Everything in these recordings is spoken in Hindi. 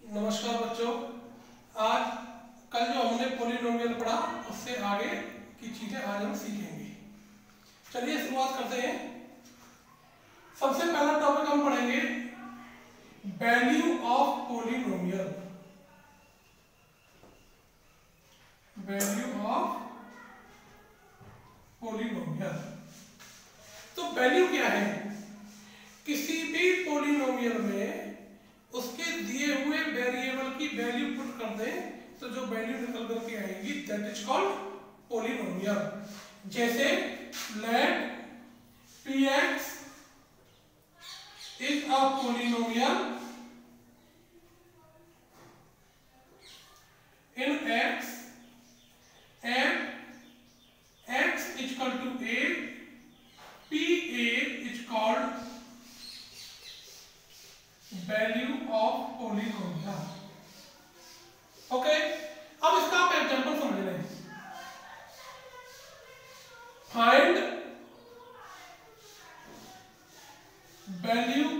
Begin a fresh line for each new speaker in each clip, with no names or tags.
नमस्कार बच्चों। आज कल जो हमने पॉलिनोमियल पढ़ा उससे आगे की चीजें आज हम सीखेंगे। चलिए शुरुआत करते हैं। सबसे पहला टॉपिक हम पढ़ेंगे value of polynomial. Value of polynomial. तो वैल्यू क्या है? किसी भी पॉलिनोमियल में उसके दिए हुए वेरिएबल की वैल्यू पुट कर दें तो जो वैल्यू निकल करके आएगी दैट इज कॉल्ड पॉलिनोमियल। जैसे let px is a polynomial in x and x is equal to a, pa is called value of polynomial. Okay, अब इसका आप एग्जांपल समझ लें। Find value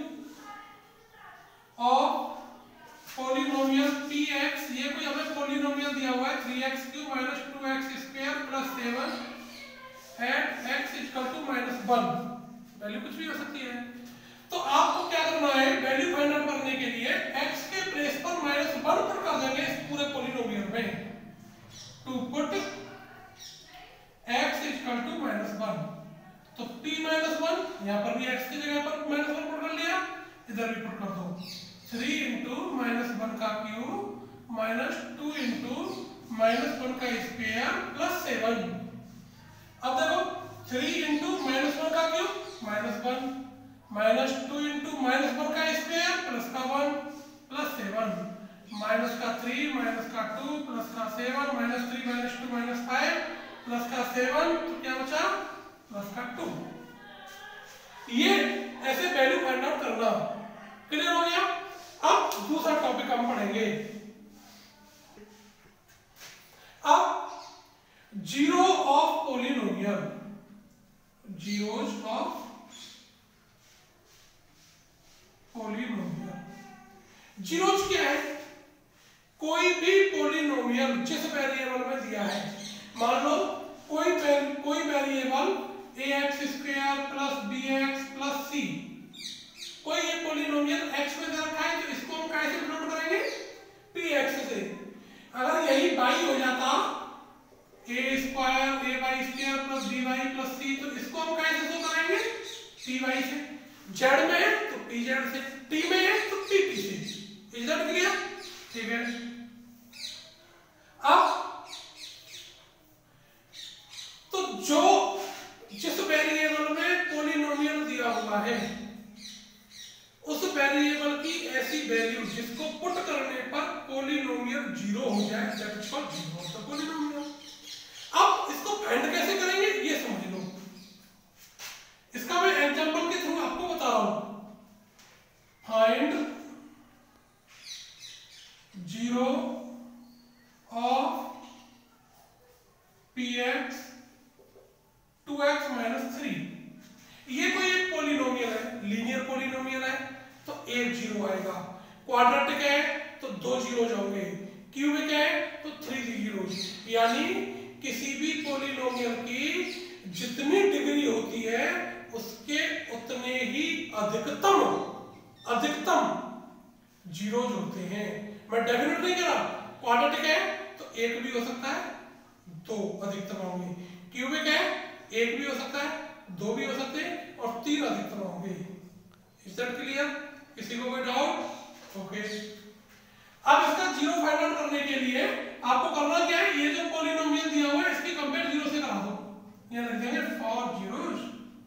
of polynomial px। ये कोई हमें पॉलिनोमियल दिया हुआ है 3x³ - 2x² + 7 eight x = -1। Value कुछ भी हो सकती है। तो आपको क्या करना है? वैल्यू फाइंड आउट करने के लिए x के प्लेस पर -1 पुट कर देंगे इस पूरे पॉलिनोमियल में। टू पुट x = -1 तो p - 1 यहां पर भी x की जगह पर -1 पुट कर लिया, इधर भी पुट कर दो। 3 × -1 का क्यूब -2 × -1 का स्क्वायर + 7। अब देखो 3 × -1 का क्यूब -1 -2 × -1 का स्क्वायर प्लस का 1 प्लस 7 माइनस का 3 माइनस का 2 प्लस का 7 -3 - 2 -5 प्लस का 7 तो क्या बचा प्लस का 2। ये ऐसे वैल्यू फाइंड आउट करना। क्लियर हो गया? अब दूसरा टॉपिक हम पढ़ेंगे। अब zero of polynomial. Zeros of polynomial. Zeros क्या है? कोई भी पॉलिनोमियल जिस वेरिएबल में दिया है, मान लो कोई वेरिएबल ax² + bx + c, कोई ये पॉलिनोमियल x में दे रखा है तो इसको हम कैसे डिनोट करेंगे? px से। अगर यही y हो जाता a² ay² + by + c तो इसको हम कैसे शो करेंगे? py से। z में है तो pz से, t में है तो pp से। Is that clear? ठीक है। अब तो जिस वेरिएबल में पॉलिनोमियल दिया हुआ है उस वेरिएबल की ऐसी वैल्यू जिसको पुट करने पर पॉलिनोमियल जीरो हो जाए that is called zero of the polynomial. अब इसको फाइंड कैसे करेंगे ये समझ लो। इसका मैं एग्जांपल के थ्रू आपको बता रहा हूं। Find zero of px 2x - 3। ये कोई एक पॉलिनोमियल है, लीनियर पॉलिनोमियल है तो एक जीरो आएगा। क्वाड्रेटिक है तो 2 जीरोज होंगे। क्यूबिक है तो 3 जीरोज। यानी किसी भी पॉलिनोमियल की जितनी डिग्री होती है उसके उतने ही अधिकतम जीरोज होते हैं। मैं डेफिनेट नहीं कह रहा। क्वाड्रेटिक है तो एक भी हो सकता है, 2 अधिकतम होंगे। क्यूबिक है एक भी हो सकता है, 2 भी हो सकते हैं और 3 अधिकतम होंगे। Is that clear? किसी को कोई डाउट? ओके। अब इसका जीरो फाइंड आउट करने के लिए आपको करना क्या है? ये जो पॉलिनोमियल दिया हुआ है इसकी कंपेयर जीरो से करा दो। यहां लिख देंगे फॉर जीरोस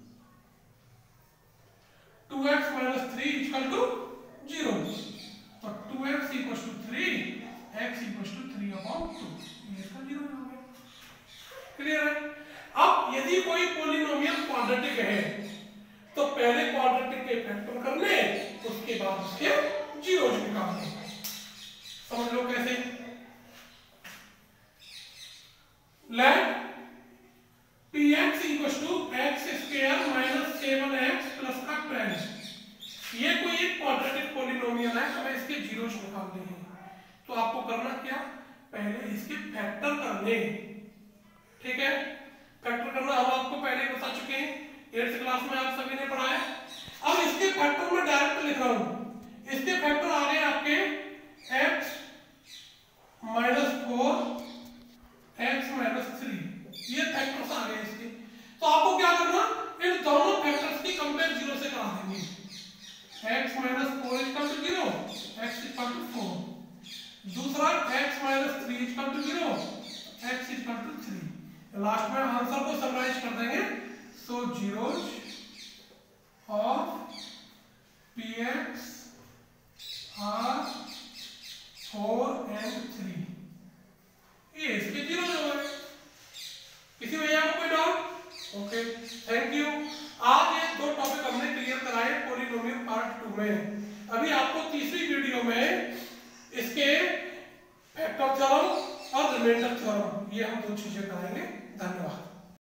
2x - 3 = 0। तो 2x = 3 x = 3/2। ये इसका जीरो हो गया। क्लियर है? अब यदि कोई पॉलिनोमियल क्वाड्रेटिक है तो पहले क्वाड्रेटिक के फैक्टर करने उसके बाद उसके जीरोज निकालने। समझ लो कैसे। Let px = x² - 7x + 12। ये कोई एक क्वाड्रेटिक पॉलिनोमियल है तो मैं इसके जीरोज निकाल निकालने हैं। तो आपको करना क्या, पहले इसके फैक्टर करने, ठीक है, फैक्टर करना हम आपको पहले बता चुके हैं, 8th क्लास में आप सभी ने पढ़ा है। अब इसके फैक्टर में डायरेक्ट लिख रहा हूं, इसके फैक्टर आ गए आपके x -4 x -3, ये फैक्टर्स आ गए इसके। तो आपको क्या करना, इन दोनों फैक्टर्स की कंपेयर 0 से करा देंगे। x -4 = 0, x = 4, दूसरा x -3 = 0, x = 3। लास्ट में आंसर को समराइज कर देंगे। So zeros of px are 4 and 3, ये इसके जीरो हो गए। किसी भैया को कोई डाउट? Okay, thank you. आज ये 2 टॉपिक हमने क्लियर कराए पॉलिनोमियल पार्ट 2 में। अभी आपको तीसरी वीडियो में इसके फैक्टर थ्योरम और रिमाइंडर थ्योरम, ये हम 2 चीजें कराएंगे। धन्यवाद।